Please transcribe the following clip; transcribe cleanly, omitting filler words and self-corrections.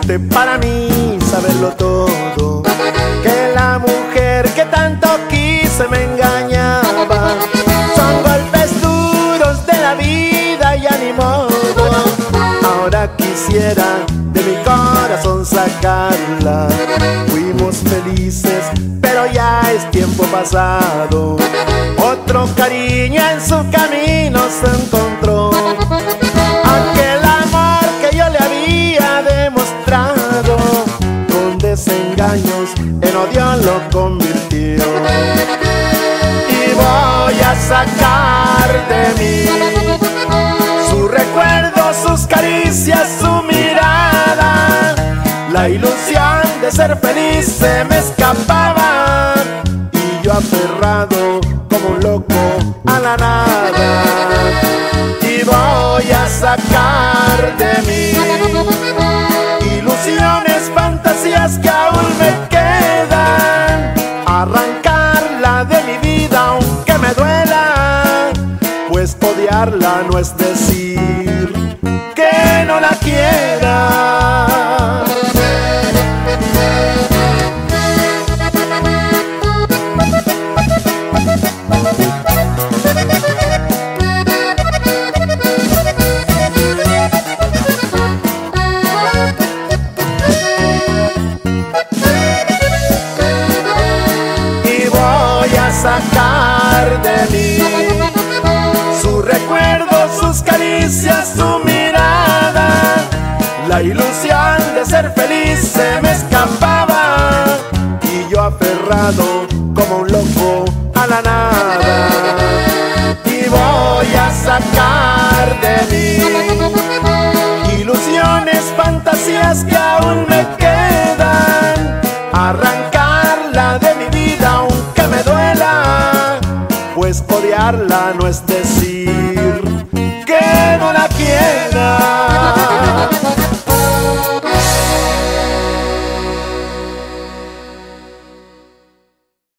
fuiste para mí saberlo todo, que la mujer que tanto quise me engañaba. Son golpes duros de la vida, ya ni modo. Ahora quisiera de mi corazón sacarla. Fuimos felices, pero ya es tiempo pasado. Otro cariño en su camino se encontró. Aquel amor que yo le había demostrado, con desengaños en odio lo convirtió. Y voy a sacar de mí su recuerdo, sus caricias, su mirada. La ilusión de ser feliz se me escapaba, y yo aferrado como un loco a la nada. Y voy a sacar de mí ilusiones, fantasías que aún me quedan, arrancarla de mi vida aunque me duela, pues odiarla no es decir que no la quiera. Sacar de mí su recuerdo, sus caricias, su mirada. La ilusión de ser feliz se me escapaba, y yo aferrado como un loco a la nada. Y voy a sacar de mí ilusiones, fantasías que aún me quedan, arrancarla de mi vida aunque me duela, pues odiarla no es decir